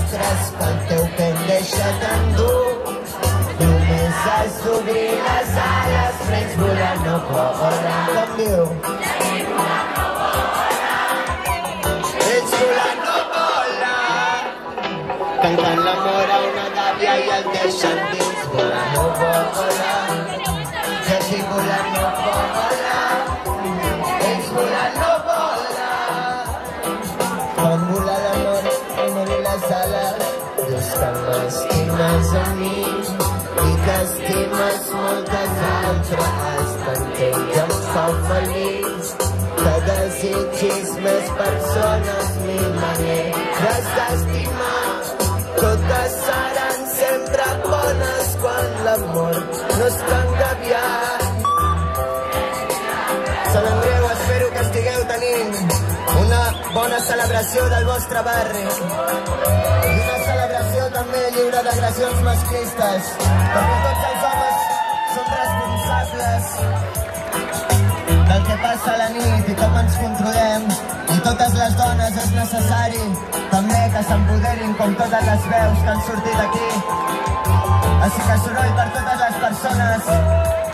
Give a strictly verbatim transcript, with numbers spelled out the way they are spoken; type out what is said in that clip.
altres pel teu pen deixa't endur. Només has d'obrir les ales, nens volant no volen. Com diu? Nens volant no volen. Cantant l'amor a una gàbia i el deixen dins. Volant no volen. Que si volant no volen. Nens volant no volen. Quan vola l'amor i morir les ales, dius que m'estimes a mi i que estimes moltes altres, que entenc i em fa feliç, que desitgis més persones, mil maneres d'estimar. Totes seran sempre bones quan l'amor no és tan gaviat. Sant Andreu, espero que estigueu tenint una bona celebració del vostre barri i una celebració també lliure d'agressions masclistes, perquè tots els homes som responsables del que passa a la nit i com ens controlem, i totes les dones és necessari també que s'empoderin com totes les veus que han sortit aquí. Així que soroll per totes les persones